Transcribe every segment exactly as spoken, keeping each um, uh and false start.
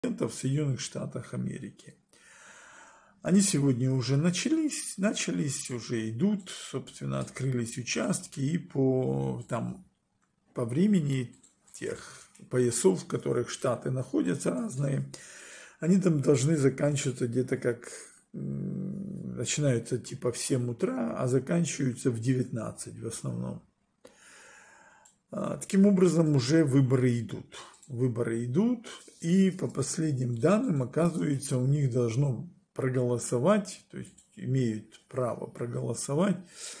в Соединенных Штатах Америки. Они сегодня уже начались, начались, уже идут, собственно, открылись участки, и по, там, по времени тех поясов, в которых штаты находятся разные, они там должны заканчиваться где-то как, начинаются типа в семь утра, а заканчиваются в девятнадцать в основном. Таким образом, уже выборы идут. Выборы идут, и по последним данным, оказывается, у них должно проголосовать, то есть имеют право проголосовать.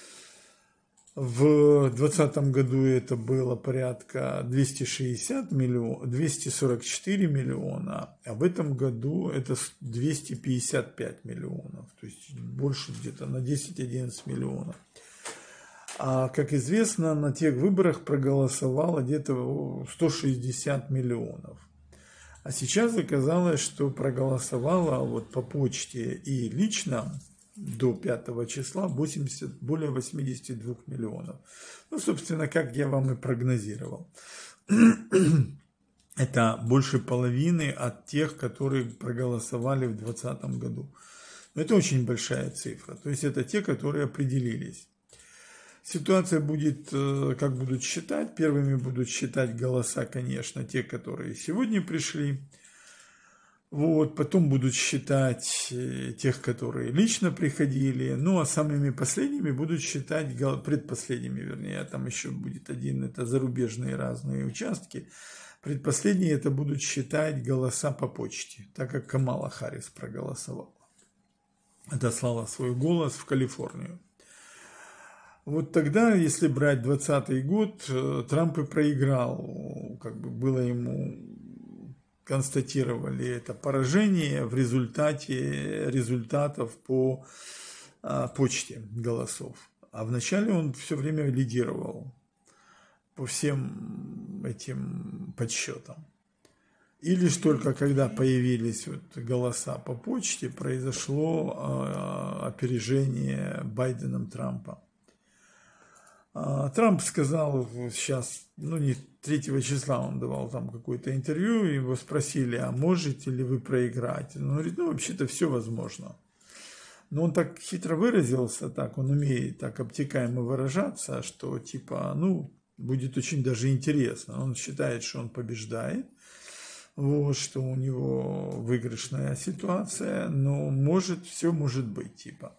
В двадцатом году это было порядка двести шестьдесят миллионов, двести сорок четыре миллиона, а в этом году это двести пятьдесят пять миллионов, то есть больше где-то на десять-одиннадцать миллионов. А как известно, на тех выборах проголосовало где-то сто шестьдесят миллионов. А сейчас оказалось, что проголосовало вот по почте и лично до пятого числа восемьдесят, более восемьдесят два миллионов. Ну, собственно, как я вам и прогнозировал. Это больше половины от тех, которые проголосовали в двадцатом году. Но это очень большая цифра. То есть это те, которые определились. Ситуация будет, как будут считать. Первыми будут считать голоса, конечно, те, которые сегодня пришли. Вот, потом будут считать тех, которые лично приходили. Ну, а самыми последними будут считать, предпоследними, вернее, там еще будет один, это зарубежные разные участки. Предпоследние это будут считать голоса по почте, так как Камала Харрис проголосовала. Отослала свой голос в Калифорнию. Вот тогда, если брать двадцатый год, Трамп и проиграл, как бы было ему, констатировали это поражение в результате результатов по а, почте голосов. А вначале он все время лидировал по всем этим подсчетам. И лишь только когда появились вот голоса по почте, произошло а, опережение Байденом Трампа. Трамп сказал сейчас, ну не третьего числа он давал там какое-то интервью, его спросили, а можете ли вы проиграть? Он говорит, ну вообще-то все возможно. Но он так хитро выразился, так он умеет так обтекаемо выражаться, что типа, ну, будет очень даже интересно. Он считает, что он побеждает, вот, что у него выигрышная ситуация, но может, все может быть, типа.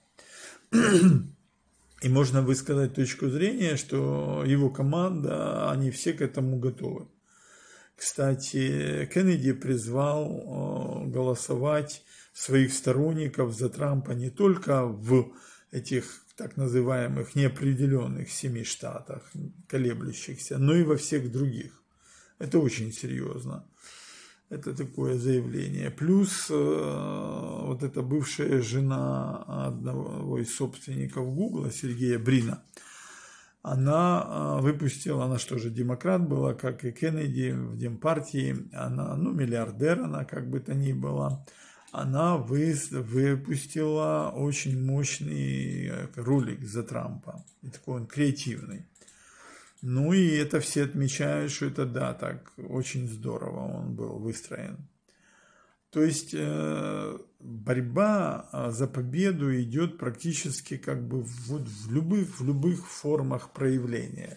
И можно высказать точку зрения, что его команда, они все к этому готовы. Кстати, Кеннеди призвал голосовать своих сторонников за Трампа не только в этих так называемых неопределенных семи штатах, колеблющихся, но и во всех других. Это очень серьезно. Это такое заявление. Плюс э, вот эта бывшая жена одного из собственников Гугла, Сергея Брина, она э, выпустила, она что же, демократ была, как и Кеннеди в Демпартии, она, ну, миллиардер она как бы то ни была, она вы, выпустила очень мощный ролик за Трампа, и такой он креативный. Ну и это все отмечают, что это да, так очень здорово он был выстроен. То есть э, борьба за победу идет практически как бы вот в любых, в любых формах проявления.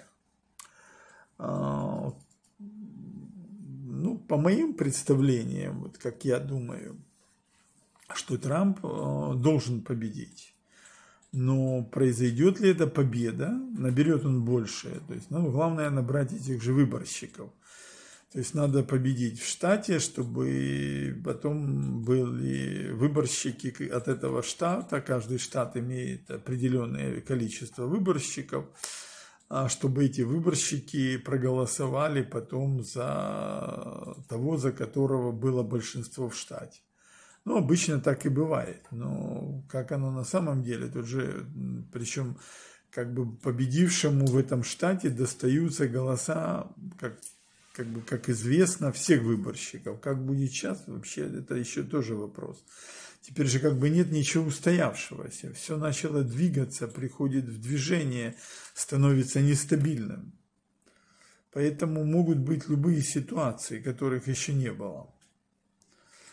А, ну, по моим представлениям, вот как я думаю, что Трамп э, должен победить. Но произойдет ли эта победа, наберет он больше, то есть, ну, главное набрать этих же выборщиков. То есть надо победить в штате, чтобы потом были выборщики от этого штата, каждый штат имеет определенное количество выборщиков, чтобы эти выборщики проголосовали потом за того, за которого было большинство в штате. Ну, обычно так и бывает, но как оно на самом деле, тут же, причем как бы победившему в этом штате достаются голоса, как, как бы, как известно, всех выборщиков. Как будет сейчас, вообще, это еще тоже вопрос. Теперь же как бы нет ничего устоявшегося, все начало двигаться, приходит в движение, становится нестабильным. Поэтому могут быть любые ситуации, которых еще не было.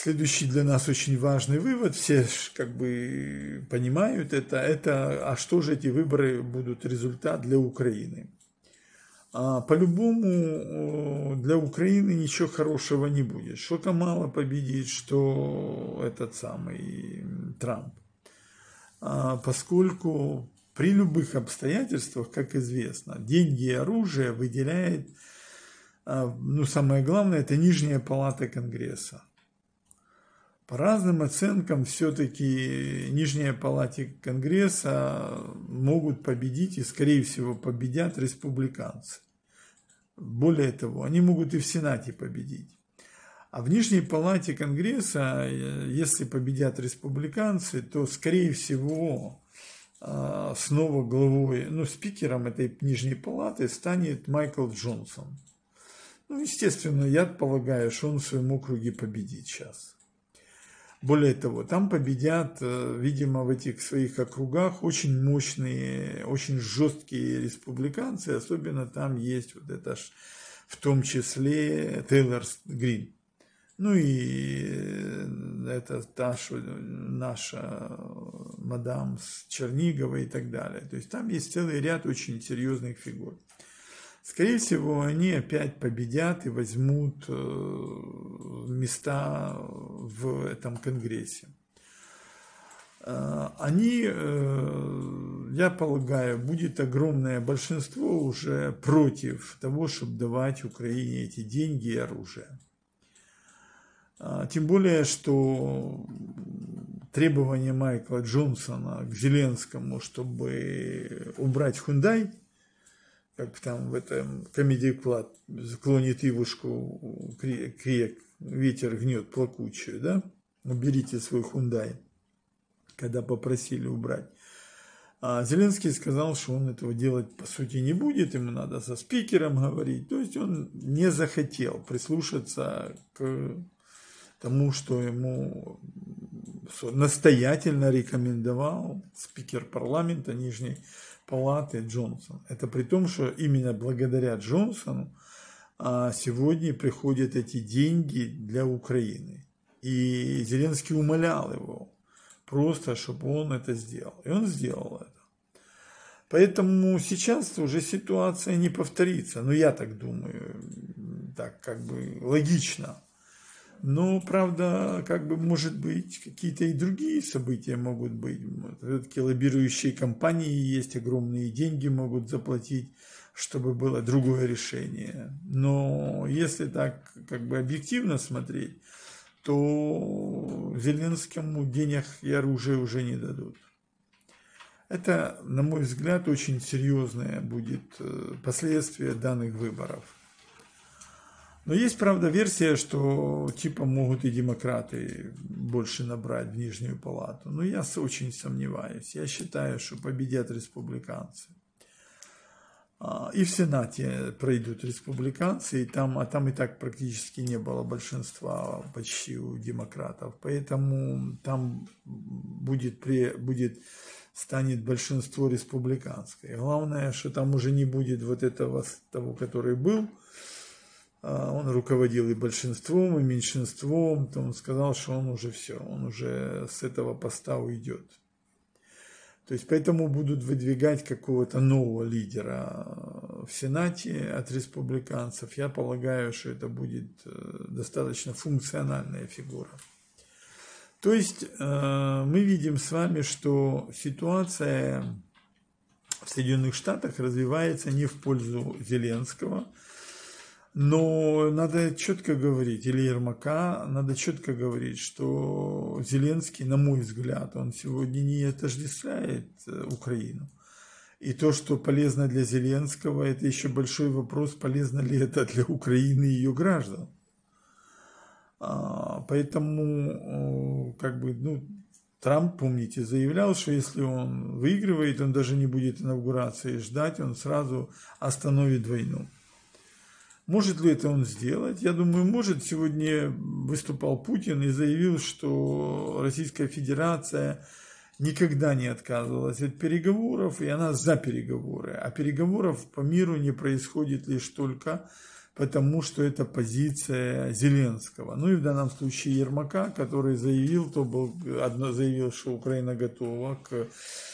Следующий для нас очень важный вывод, все как бы понимают это, это, а что же эти выборы будут результат для Украины? А по-любому для Украины ничего хорошего не будет. Что Камала победит, что этот самый Трамп. А поскольку при любых обстоятельствах, как известно, деньги и оружие выделяет, ну самое главное, это нижняя палата Конгресса. По разным оценкам, все-таки нижняя палата Конгресса могут победить и, скорее всего, победят республиканцы. Более того, они могут и в Сенате победить. А в нижней палате Конгресса, если победят республиканцы, то, скорее всего, снова главой, ну, спикером этой нижней палаты станет Майкл Джонсон. Ну, естественно, я полагаю, что он в своем округе победит сейчас. Более того, там победят, видимо, в этих своих округах очень мощные, очень жесткие республиканцы, особенно там есть вот это ж, в том числе Тейлор Грин. Ну и это та, что наша мадам с Чернигова и так далее. То есть там есть целый ряд очень серьезных фигур. Скорее всего, они опять победят и возьмут места в этом Конгрессе. Они, я полагаю, будет огромное большинство уже против того, чтобы давать Украине эти деньги и оружие. Тем более, что требование Майкла Джонсона к Зеленскому, чтобы убрать Hyundai, как там в этом Comedy Club клонит Ивушку крик, ветер гнет плакучую, да? Уберите свой Hyundai, когда попросили убрать. А Зеленский сказал, что он этого делать по сути не будет, ему надо со спикером говорить. То есть он не захотел прислушаться к тому, что ему настоятельно рекомендовал спикер парламента Нижней палаты Джонсон. Это при том, что именно благодаря Джонсону сегодня приходят эти деньги для Украины. И Зеленский умолял его просто, чтобы он это сделал. И он сделал это. Поэтому сейчас уже ситуация не повторится. Ну, я так думаю, так как бы логично. Но, правда, как бы, может быть, какие-то и другие события могут быть. Все-таки лоббирующие компании есть, огромные деньги могут заплатить, чтобы было другое решение. Но если так как бы объективно смотреть, то Зеленскому денег и оружия уже не дадут. Это, на мой взгляд, очень серьезное будет последствие данных выборов. Но есть, правда, версия, что типа могут и демократы больше набрать в Нижнюю палату. Но я очень сомневаюсь. Я считаю, что победят республиканцы. И в Сенате пройдут республиканцы, и там, а там и так практически не было большинства почти у демократов. Поэтому там будет, будет, станет большинство республиканское. Главное, что там уже не будет вот этого того, который был. Он руководил и большинством, и меньшинством, то он сказал, что он уже все, он уже с этого поста уйдет. То есть поэтому будут выдвигать какого-то нового лидера в Сенате от республиканцев. Я полагаю, что это будет достаточно функциональная фигура. То есть мы видим с вами, что ситуация в Соединенных Штатах развивается не в пользу Зеленского. Но надо четко говорить, или Ермака, надо четко говорить, что Зеленский, на мой взгляд, он сегодня не отождествляет Украину. И то, что полезно для Зеленского, это еще большой вопрос, полезно ли это для Украины и ее граждан. Поэтому, как бы, ну, Трамп, помните, заявлял, что если он выигрывает, он даже не будет инаугурации ждать, он сразу остановит войну. Может ли это он сделать? Я думаю, может. Сегодня выступал Путин и заявил, что Российская Федерация никогда не отказывалась от переговоров, и она за переговоры. А переговоров по миру не происходит лишь только потому что это позиция Зеленского. Ну и в данном случае Ермака, который заявил, то был, одно заявил, что Украина готова к,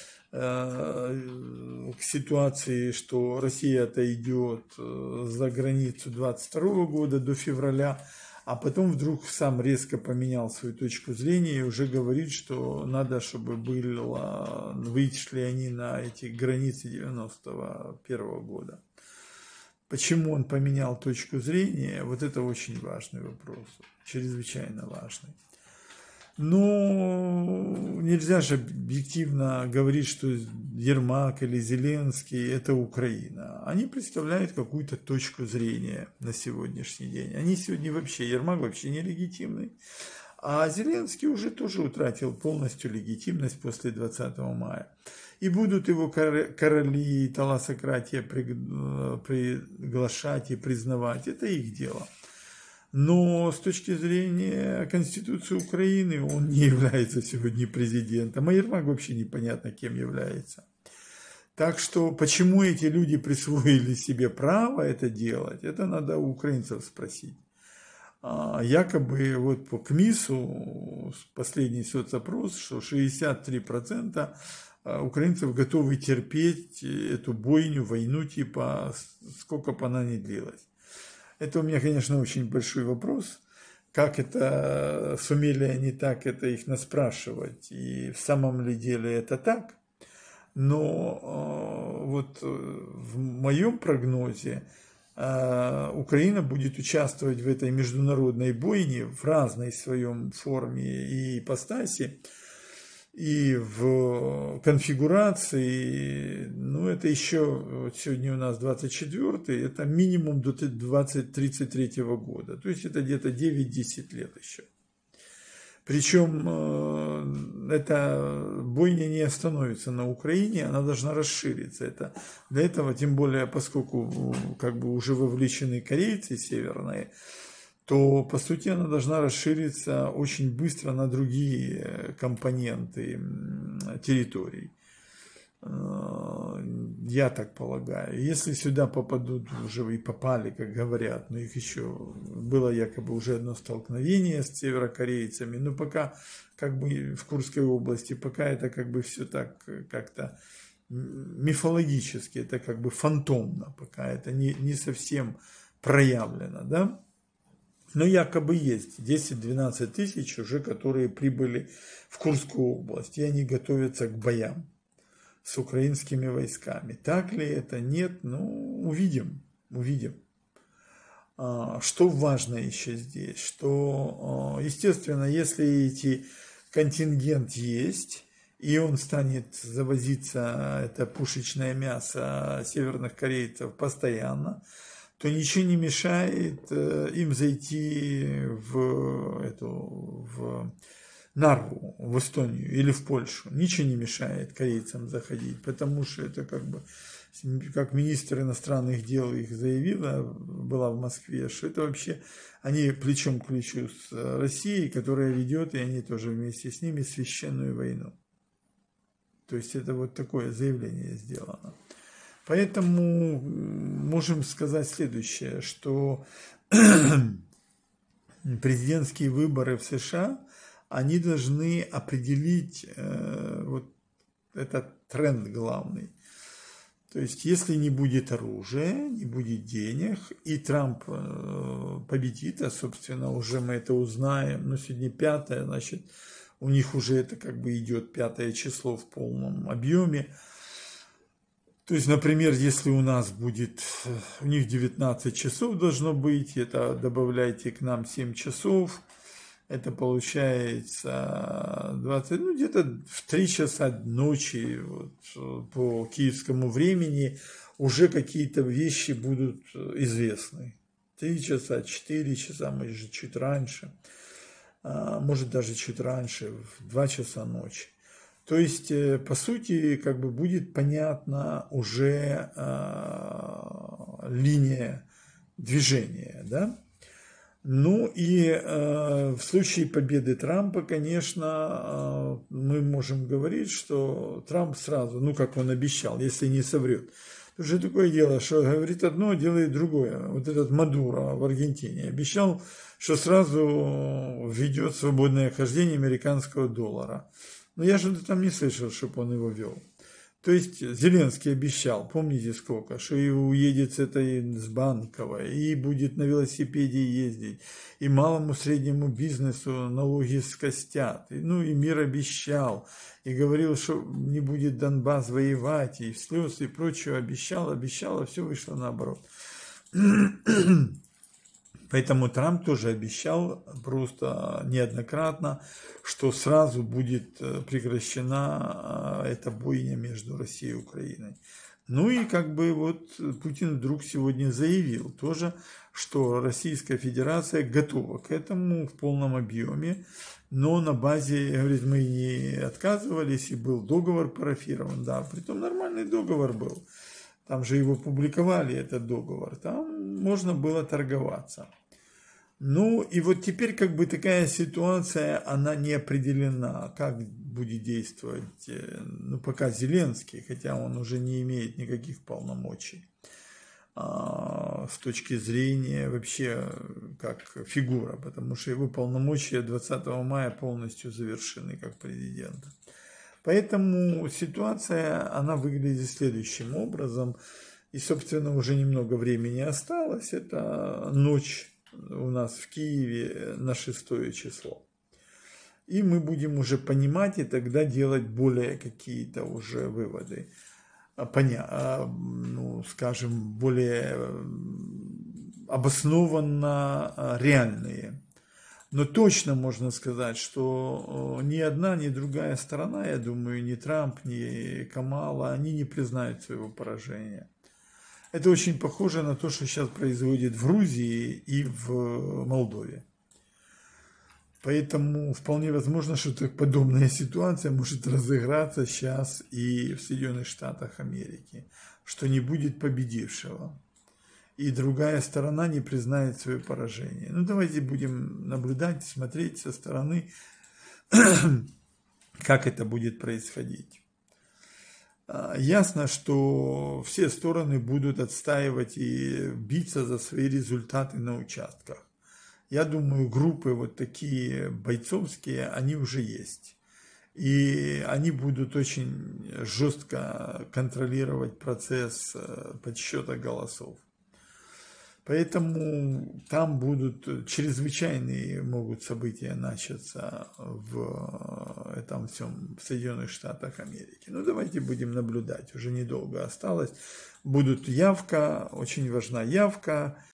э, к ситуации, что Россия отойдет за границу двадцать второго года до февраля, а потом вдруг сам резко поменял свою точку зрения и уже говорит, что надо, чтобы было, вышли они на эти границы девяносто первого года. Почему он поменял точку зрения, вот это очень важный вопрос, чрезвычайно важный. Но нельзя же объективно говорить, что Ермак или Зеленский – это Украина. Они представляют какую-то точку зрения на сегодняшний день. Они сегодня вообще, Ермак вообще нелегитимный. А Зеленский уже тоже утратил полностью легитимность после двадцатого мая. И будут его короли и таласократия приглашать и признавать. Это их дело. Но с точки зрения Конституции Украины он не является сегодня президентом. А Ермак вообще непонятно кем является. Так что почему эти люди присвоили себе право это делать, это надо у украинцев спросить. Якобы вот по КМИСу последний соцопрос, что шестьдесят три процента украинцев готовы терпеть эту бойню, войну, типа, сколько бы она ни длилась. Это у меня, конечно, очень большой вопрос, как это, сумели они так это их наспрашивать, и в самом ли деле это так. Но вот в моем прогнозе Украина будет участвовать в этой международной бойне в разной своем форме и ипостаси, и в конфигурации, ну это еще, вот сегодня у нас двадцать четвёртый, это минимум до двадцать тридцать третьего года, то есть это где-то девять-десять лет еще. Причем эта бойня не остановится на Украине, она должна расшириться. Это, для этого, тем более, поскольку как бы уже вовлечены корейцы северные, то, по сути, она должна расшириться очень быстро на другие компоненты территорий. Я так полагаю. Если сюда попадут, уже и попали, как говорят, но их еще было якобы уже одно столкновение с северокорейцами, но пока как бы в Курской области, пока это как бы все так как-то мифологически, это как бы фантомно, пока это не, не совсем проявлено, да? Но якобы есть десять-двенадцать тысяч уже, которые прибыли в Курскую область, и они готовятся к боям с украинскими войсками. Так ли это? Нет? Ну, увидим, увидим. Что важно еще здесь? Что, естественно, если эти контингент есть, и он станет завозиться, это пушечное мясо северных корейцев постоянно, то ничего не мешает им зайти в эту... в Нарву, в Эстонию или в Польшу. Ничего не мешает корейцам заходить, потому что это как бы, как министр иностранных дел их заявила, была в Москве, что это вообще, они плечом к плечу с Россией, которая ведет, и они тоже вместе с ними, священную войну. То есть это вот такое заявление сделано. Поэтому можем сказать следующее, что президентские выборы в США, они должны определить э, вот этот тренд главный. То есть, если не будет оружия, не будет денег, и Трамп э, победит, а, собственно, уже мы это узнаем, но сегодня пятое, значит, у них уже это как бы идет пятое число в полном объеме. То есть, например, если у нас будет, у них девятнадцать часов должно быть, это добавляйте к нам семь часов, это получается двадцать, ну, где-то в три часа ночи вот, по киевскому времени уже какие-то вещи будут известны. три часа, четыре часа, может, чуть раньше, может, даже чуть раньше, в два часа ночи. То есть, по сути, как бы будет понятна уже линия движения, да? Ну и э, в случае победы Трампа, конечно, э, мы можем говорить, что Трамп сразу, ну как он обещал, если не соврет, Тут же такое дело, что говорит одно, делает другое. Вот этот Мадуро в Аргентине обещал, что сразу введет свободное хождение американского доллара. Но я же там не слышал, чтобы он его вел. То есть Зеленский обещал, помните сколько, что и уедет с этой с Банковой, и будет на велосипеде ездить, и малому среднему бизнесу налоги скостят. И, ну и мир обещал, и говорил, что не будет Донбасс воевать, и слез, и прочее обещал, обещал, а все вышло наоборот. Поэтому Трамп тоже обещал просто неоднократно, что сразу будет прекращена эта бойня между Россией и Украиной. Ну и как бы вот Путин вдруг сегодня заявил тоже, что Российская Федерация готова к этому в полном объеме, но на базе, говорит, мы не отказывались, и был договор парафирован, да, притом нормальный договор был. Там же его публиковали, этот договор, там можно было торговаться. Ну и вот теперь как бы такая ситуация, она не определена, как будет действовать, ну пока Зеленский, хотя он уже не имеет никаких полномочий а, с точки зрения вообще как фигура, потому что его полномочия двадцатого мая полностью завершены как президента. Поэтому ситуация, она выглядит следующим образом, и собственно уже немного времени осталось, это ночь у нас в Киеве на шестое число. И мы будем уже понимать и тогда делать более какие-то уже выводы, поня, ну, скажем, более обоснованно реальные. Но точно можно сказать, что ни одна, ни другая сторона, я думаю, ни Трамп, ни Камала, они не признают своего поражения. Это очень похоже на то, что сейчас происходит в Грузии и в Молдове. Поэтому вполне возможно, что подобная ситуация может разыграться сейчас и в Соединенных Штатах Америки, что не будет победившего, и другая сторона не признает свое поражение. Ну, давайте будем наблюдать, смотреть со стороны, как это будет происходить. Ясно, что все стороны будут отстаивать и биться за свои результаты на участках. Я думаю, группы вот такие бойцовские, они уже есть. И они будут очень жестко контролировать процесс подсчета голосов. Поэтому там будут чрезвычайные могут события начаться в этом всем в Соединенных Штатах Америки. Ну, давайте будем наблюдать, уже недолго осталось. Будут явка, очень важна явка.